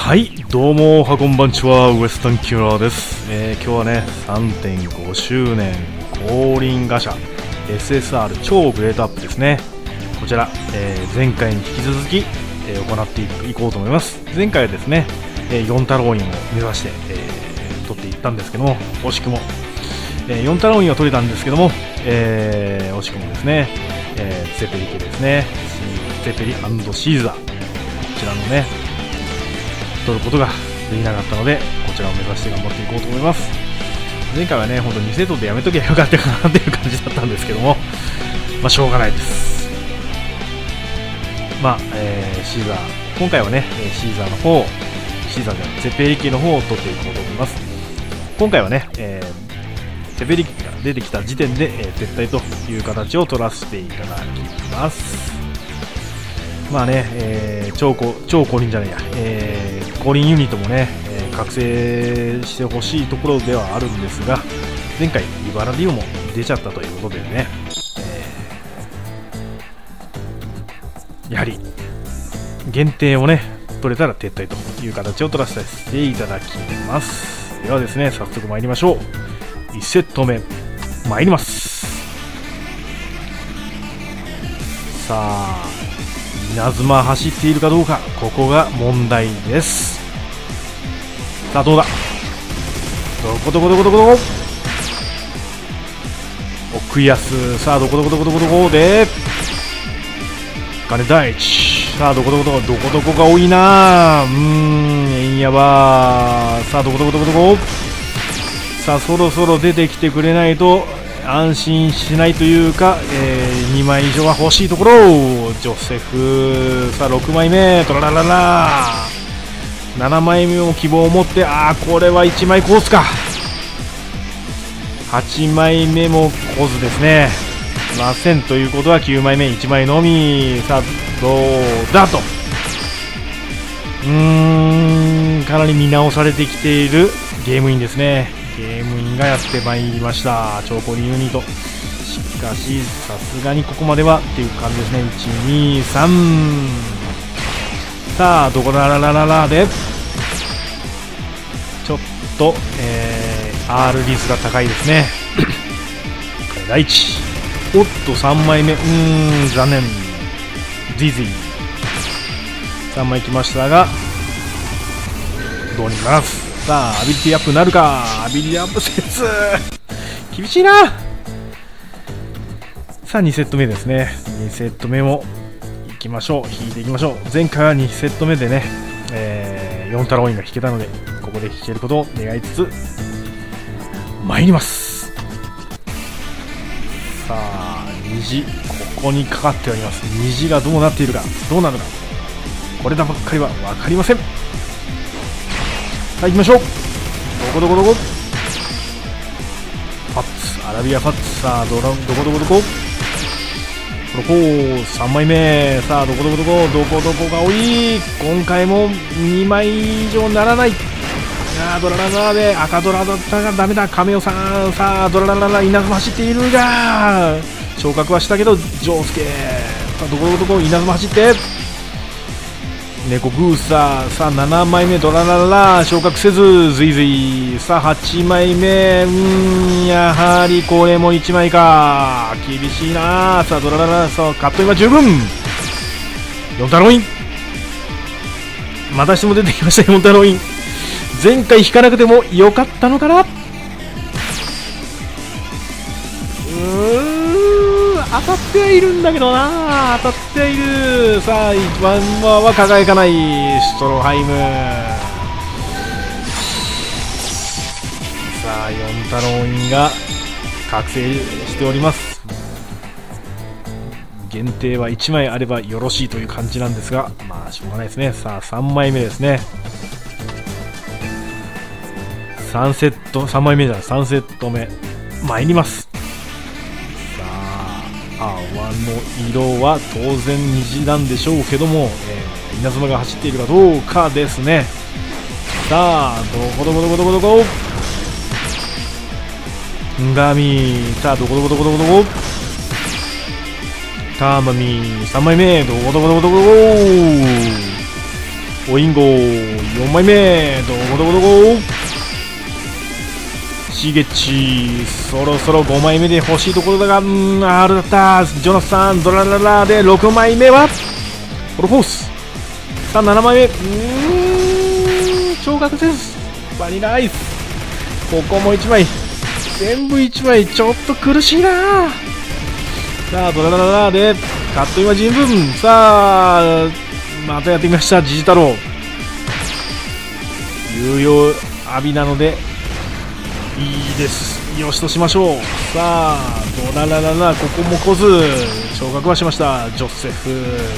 はい、どうもこんばんちは、ウエスタンキュラーです。今日はね 3.5 周年後輪ガシャ SSR 超グレートアップですね。こちら、前回に引き続き、行っていこうと思います。前回はですね、4太郎院を目指して、取っていったんですけども、惜しくも、4太郎院は取れたんですけども、惜しくもですね、セペリケですね、セペリ&シーザー、こちらのね取ることができなかったので、こちらを目指して頑張っていこうと思います。前回はね、本当に2セットでやめときゃよかったかなっていう感じだったんですけども、まあしょうがないです。まあ、シーザー、今回はね、シーザーじゃない、セペリケの方を取っていこうと思います。今回はね、セペリケが出てきた時点で、撤退という形を取らせていただきます。まあね、超降臨じゃないや、降臨ユニットもね、覚醒してほしいところではあるんですが、前回イバラディオも出ちゃったということでね、やはり限定をね取れたら撤退という形を取らせていただきます。ではですね、早速参りましょう。1セット目参ります。さあ、稲妻走っているかどうか、ここが問題です。さあどうだ、どこ奥安、さあどこで金大地、さあどこが多いな、円やば、さあどこさあそろそろ出てきてくれないと安心しないというか、2枚以上は欲しいところ。ジョセフ、さあ6枚目、トララララ、7枚目も希望を持って、これは1枚コースか。8枚目もコースですね。ませんということは9枚目1枚のみ。さあどうだと、かなり見直されてきているゲームインですね。ゲームインがやってまいりました。超降臨ユニット、しかしさすがにここまではっていう感じですね。123、さあどこだららららでちょっと、R リスが高いですね。第一、おっと3枚目、残念。ズイズイ3枚きましたがどうにもならず。さあアビリティアップなるか。アビリティアップせず厳しいな。さあ2セット目ですね。2セット目もいきましょう。引いていきましょう。前回は2セット目でね、4太郎院が引けたので、ここで引けることを願いつつ参ります。さあ虹、ここにかかっております。虹がどうなっているか、どうなるか、これだばっかりは分かりません。さあ行きましょう。どこファッツ、アラビアファッツ、さあどこ3枚目、さあどこが多い。今回も2枚以上ならない。ドラララで赤ドラだったがダメだ。亀尾さん、さあドラララ稲妻走っているが昇格はしたけど、ジョースケ、さあどこ稲妻走って、猫グーサー、さあ7枚目ドラララ昇格せず、ズイズイ、さあ8枚目、やはりこれも1枚か、厳しいな。さあドラララ、さあカットインは十分。4太郎院またしても出てきました。4太郎院、前回引かなくてもよかったのかな。当たってはいるんだけどな、当たってはいる。さあワンバーは輝かない。ストロハイム、さあ4太郎院が覚醒しております。限定は1枚あればよろしいという感じなんですが、まあしょうがないですね。さあ3枚目ですね。3セット、3枚目じゃない、3セット目参ります。泡の色は当然虹なんでしょうけども、稲妻が走っているかどうかですね。さあどこガミ、さあどこターマミ3枚目、どこおインゴ4枚目、どこどこどこ、シゲッチ、そろそろ5枚目で欲しいところだが、R だった。ジョナサン、ドラララで6枚目はフォロフォース。さあ7枚目、昇格です。バニラアイス、ここも1枚、全部1枚、ちょっと苦しいな。さあドララララでカットイマ人文。さあまたやってみました、ジジ太郎。有用浴びなのでいいです、よしとしましょう。さあドララララ、ここも来ず、昇格はしました。ジョセフ、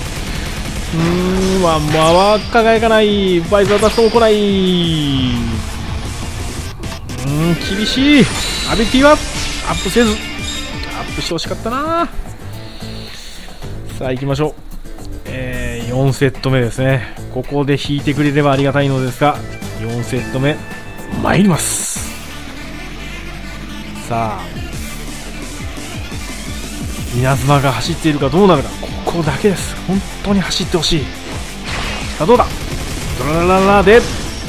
ワンモアは輝かない。バイザーダストも来ない。厳しい。アビリティはアップせず、アップしてほしかったな。さあ行きましょう。4セット目ですね。ここで引いてくれればありがたいのですが、4セット目参ります。さあ稲妻が走っているかどうなるか、ここだけです。本当に走ってほしい。さあどうだ、ドララララで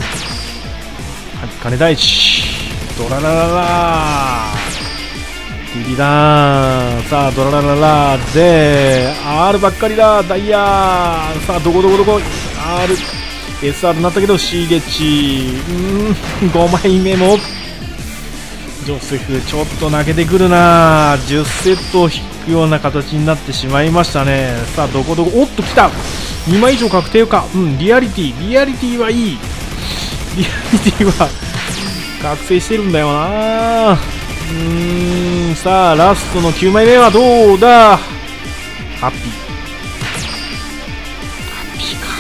金大地、ドララララディリダーン。さあドララララで R ばっかりだ、ダイヤ。さあどこどこどこ、 RSR になったけどシゲチ、5枚目もジョセフ、ちょっと泣けてくるな。10セットを引くような形になってしまいましたね。さあどこどこ、おっと来た、2枚以上確定か。リアリティはいい。リアリティは覚醒してるんだよな。さあラストの9枚目はどうだ。ハッピーか。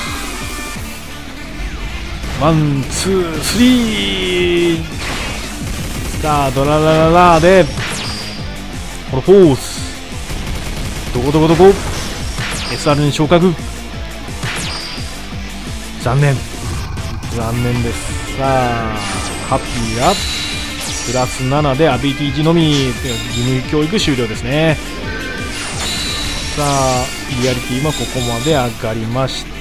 ワンツースリー。さあドララララでこのフォース、どこどこどこ SR に昇格、残念です。さあハッピーがプラス7でアビリティ値のみ、義務教育終了ですね。さあリアリティもここまで上がりました。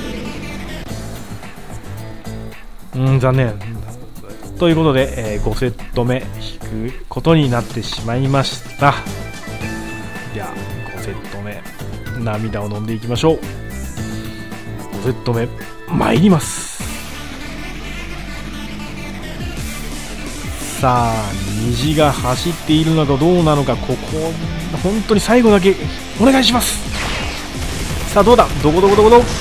残念ということで、5セット目引くことになってしまいました。では5セット目涙を飲んでいきましょう。5セット目参ります。さあ虹が走っているのかどうなのか、ここ本当に最後だけお願いします。さあどうだ、どこどこどこどこ、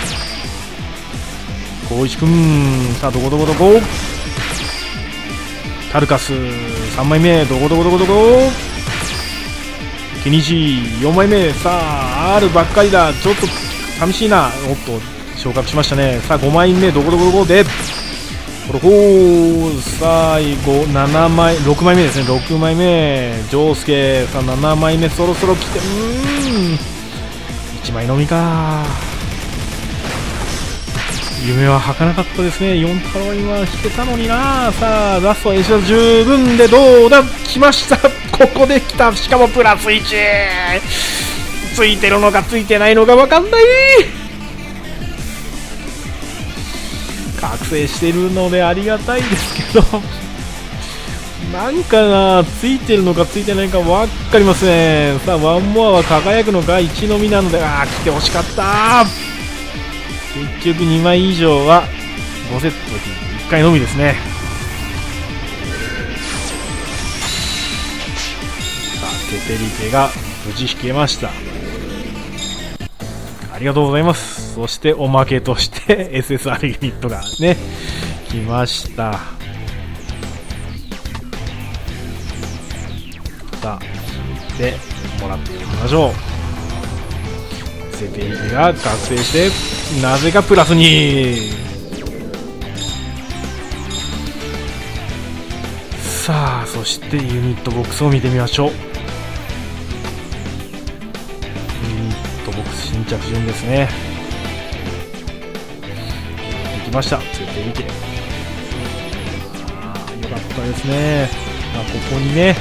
光一くん。さあどこどこどこ、タルカス3枚目、どこどこどこどこ、ケニジー4枚目。さあ R ばっかりだ、ちょっと寂しいな。おっと昇格しましたね。さあ5枚目、どこどこどこでこれ最後7枚6枚目ですね。6枚目ジョースケ。さあ7枚目そろそろ来て、1枚のみか。夢は儚かったですね。4太郎今引けたのにな。さあラスト演習十分でどうだ、来ました。ここで来た。しかもプラス1、ついてるのかついてないのか分かんない。覚醒してるのでありがたいですけどなんかな、ついてるのかついてないか分かりません。さあワンモアは輝くのか1のみなので、来てほしかった。結局2枚以上は5セットで1回のみですね。さあテテリテが無事引けました。ありがとうございます。そしておまけとして SSR ユニットがね来ました。さあでもらっていきましょう。テテリテが覚醒してなぜかプラス2。さあそしてユニットボックスを見てみましょう。ユニットボックス新着順ですね。できました。ついてみて、よかったですね。ここにね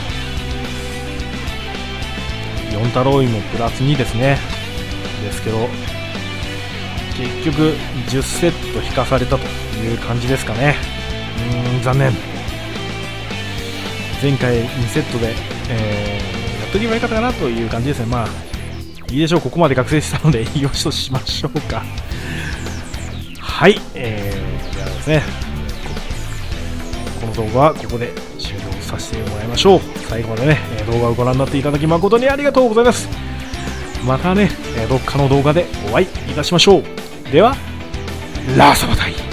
4太郎イもプラス2ですね。ですけど結局10セット引かされたという感じですかね。残念。前回2セットで、やっときばよかったかなという感じですね。まあいいでしょう、ここまで覚醒したのでよしとしましょうか。はい、じゃあですね、この動画はここで終了させてもらいましょう。最後までね、動画をご覧になっていただき誠にありがとうございます。またね、どっかの動画でお会いいたしましょう。では、ラーサバタイ。